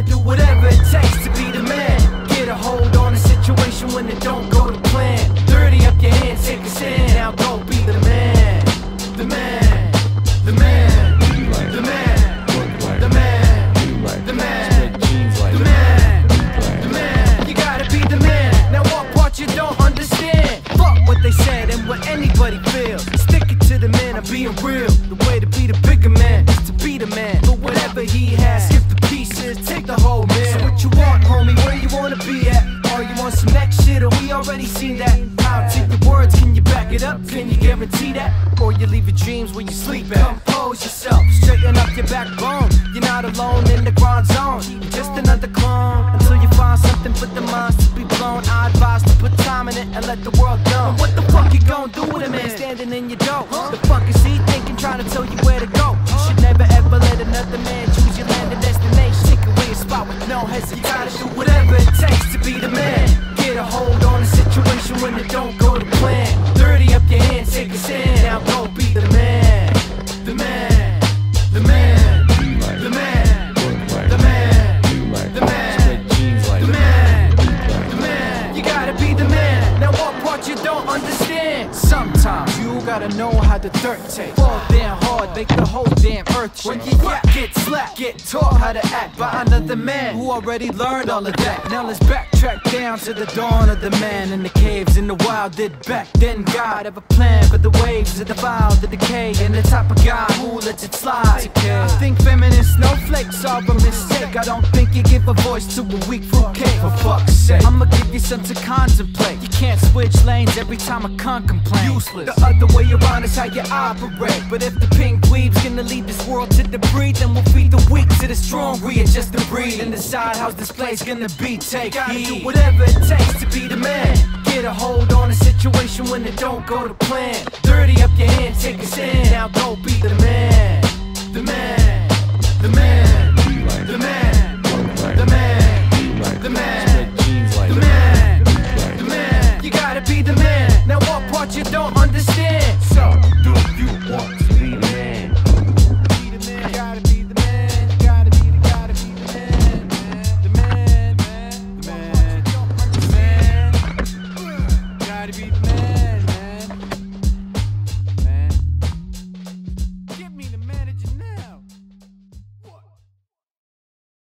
gotta do whatever it takes to be the man. Get a hold on the situation when it don't go to plan. Dirty up your hands, take a stand. Now go be the man. The man. The man. The man. The man. The man. The man. The man. You gotta be the man. Now what part you don't understand? Fuck what they said and what anybody feels. Stick it to the man of being real. The way to be the bigger man is to be the man. But whatever he has, skip the pieces, take the whole man. So what you want, homie? Where you wanna be at? Or you want some next shit, or we already seen that? I'll take the words, can you back it up? Can you guarantee that? Or you leave your dreams where you sleep at? Compose yourself, straighten up your backbone. You're not alone in the grind zone, you're just another clone. Until you find something for the minds to be blown. I advise to put time in it and let the world know. What the fuck you gon' do with a man standing in your door? The fuck is he thinking, trying to tell you where to go? You should never ever let another man choose your land and destination. Take away a spot with no hesitation. You gotta do whatever it takes to be the man. Get a hold on the situation when it don't go to plan. Dirty up your hands, take a stand. Now go be the man. The man. The man. The man. The man. The man. The man. The man. You gotta be the man. Now what part you don't understand? Sometimes you gotta know how the dirt tastes. Fall damn hard, make the whole damn earth shake. When you get slapped, get taught how to act by another man who already learned all of that. Now let's backtrack down to the dawn of the man in the caves in the wild. Did back then God have a plan for the waves of the vile, the decay, and the type of guy who lets it slide? I think feminine snowflakes are a mistake. I don't think you give a voice to a weak fruitcake. For fuck's sake, I'ma give you something to contemplate. You can't switch lanes every time a con complain. Useless. The other way around is how you operate. But if the pink weave's gonna lead this world to debris, then we'll feed the weak to the strong, readjust the breed, and decide how this place gonna be. Take heed. Do whatever it takes to be the man. Get a hold on the situation when it don't go to plan. Dirty up your hands, take a stand. Now go be the man. The man. The man.